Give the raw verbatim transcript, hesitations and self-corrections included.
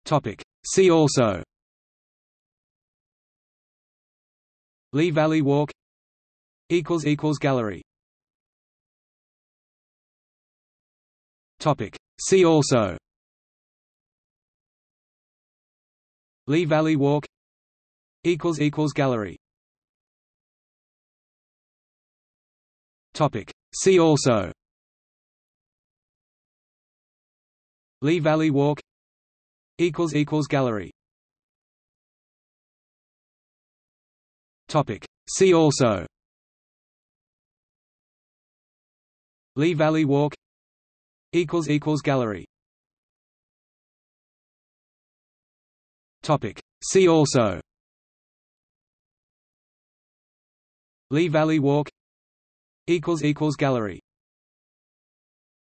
See also: Lee Valley Walk, Gallery. See also: Lee Valley Walk, Gallery. See also: Lee Valley Walk, Gallery. See also: Lee Valley Walk, Gallery. See also: Lee Valley Walk, Gallery.